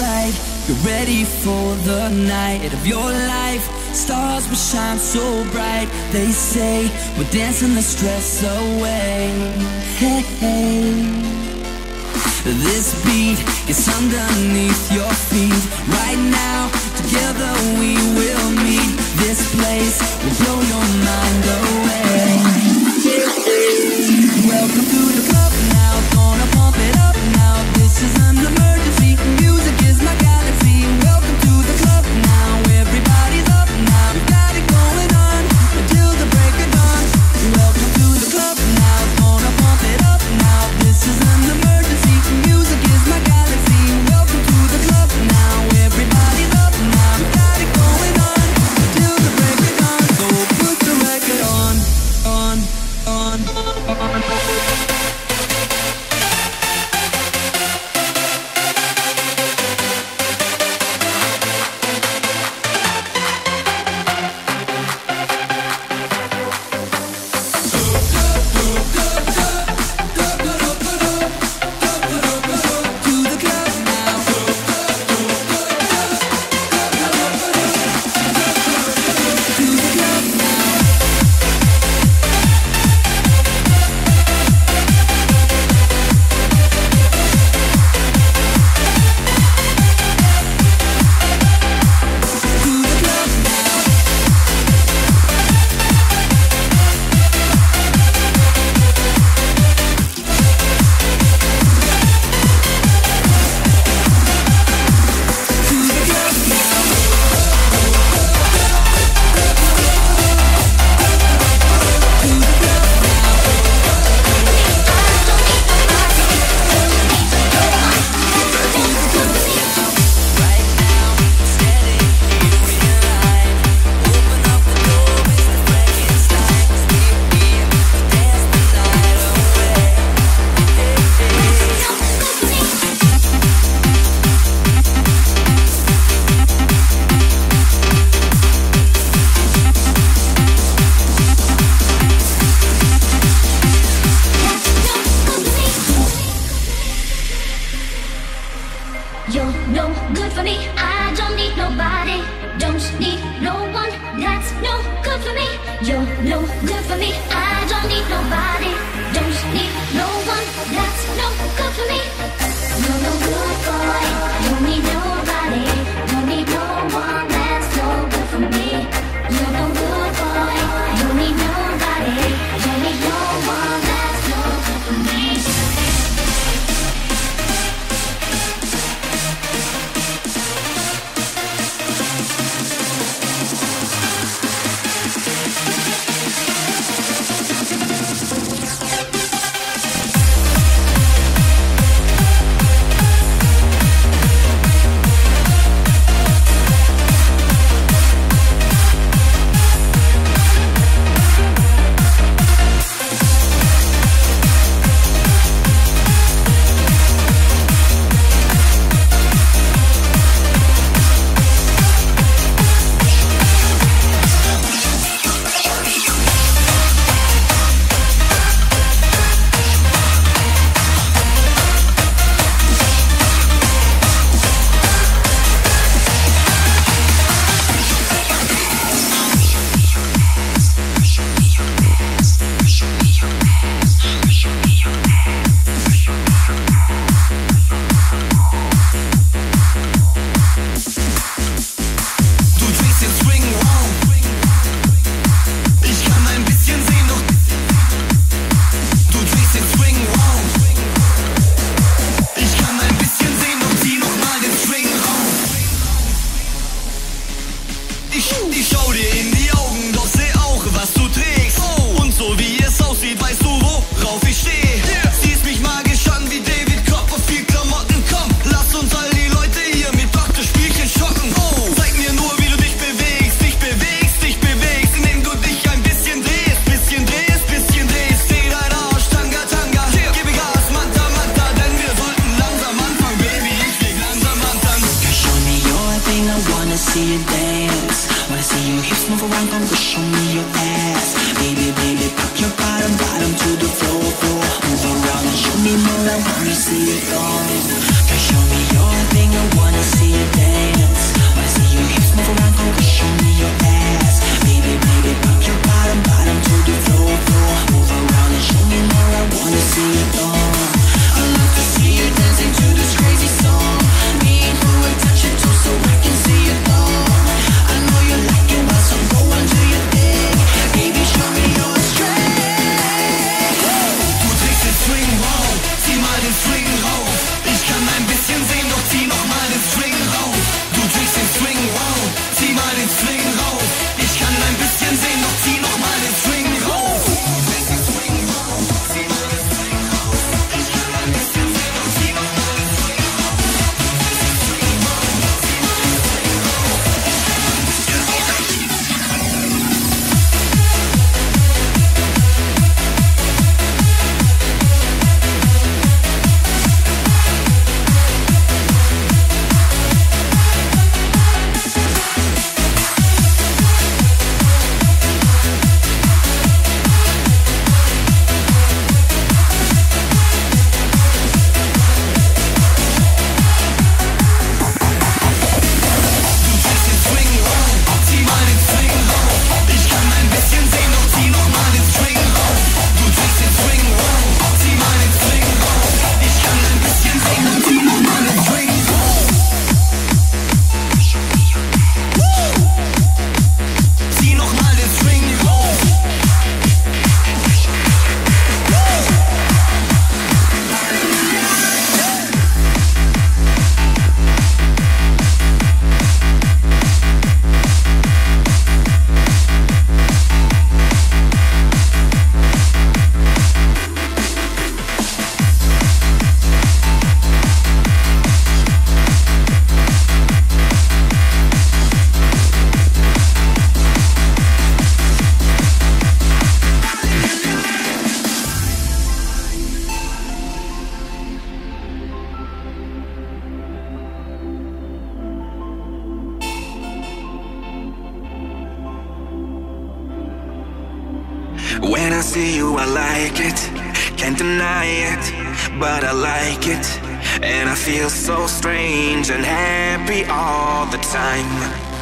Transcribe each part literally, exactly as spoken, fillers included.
inside. You're ready for the night of your life. Stars will shine so bright. They say we're dancing the stress away. Hey, hey. This beat gets underneath your feet. Right now, together we will meet. This place will blow your mind away. Welcome to the club now, gonna pump it up now. This is an emergency, music is my galaxy. Welcome to the club now, everybody's up now. We've got it going on until the break of dawn. Welcome to the club now, gonna pump it up now. This is an emergency, music is my galaxy. Welcome to the club now, everybody's up now. We've got it going on until the break of dawn. So put the record on, on, on, on. see you dance. Wanna see your hips move around, come to show me your ass. Baby, baby, pop your bottom, bottom to the floor, floor. Move around and show me more, I wanna see it go. Girl, show me your thing, I wanna see you dance. Wanna see your hips move around, come on, show me your ass. Baby, baby, pop your bottom, bottom to the floor, floor. Move around and show me more, I wanna see it all. I love to see you dancing to this crazy song. Me and you will touch it too, so I can see it all. I know you like it, well, so go on to your thing. Baby, show me your strength. Du trägst den Swing, wow, zieh mal den Swing rauf. Ich kann ein bisschen sehen, doch zieh noch mal den Swing rauf. Du trägst den Swing, wow, zieh mal den Swing rauf. Ich kann ein bisschen sehen, doch zieh noch mal den Swing rauf. Du trägst den Swing, wow, zieh mal den Swing rauf. Ich kann ein bisschen sehen, doch zieh noch mal den Swing rauf. Du trägst den Swing, wow, zieh mal den Swing rauf. Ich kann ein bisschen When I see you, I like it, can't deny it, but I like it. And I feel so strange and happy all the time.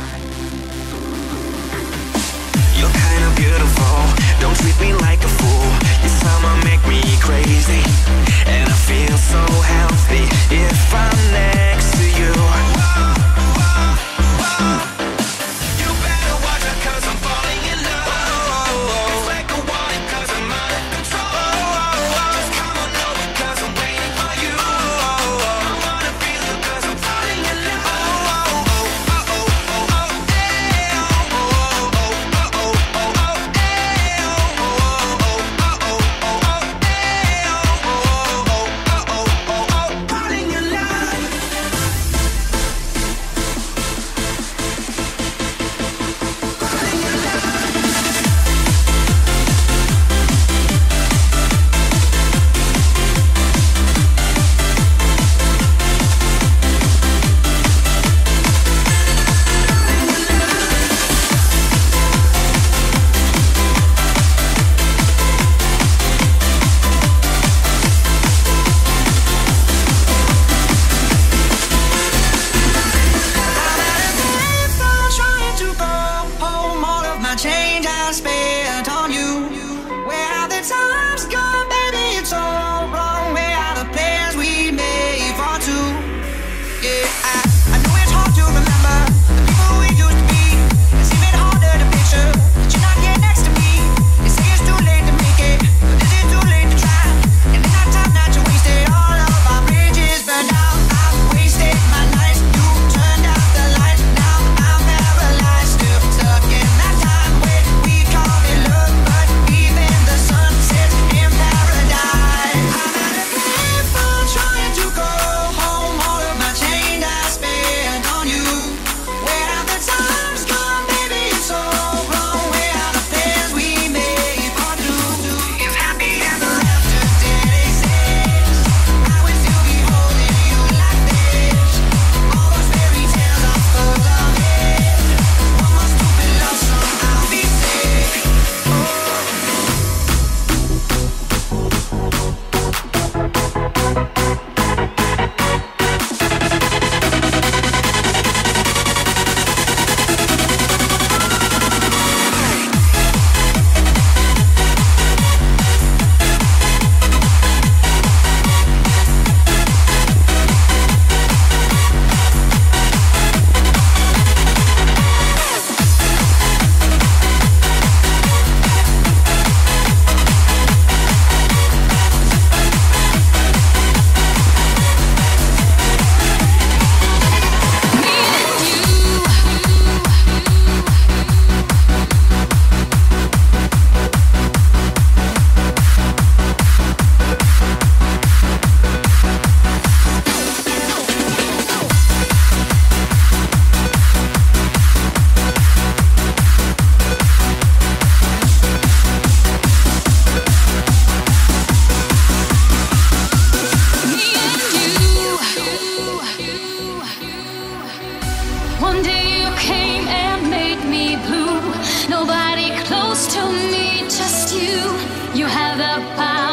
You're kinda beautiful, don't treat me like a fool. You somehow make me crazy, and I feel so healthy if I'm next to you. You better watch out, 'cause I'm falling in love. It's like a warning, 'cause I'm out of control. Just come on over, 'cause I'm waiting for you. I wanna feel you, 'cause I'm falling in love. Falling in love. One day you came and made me blue. Nobody close to me, just you. You have the power.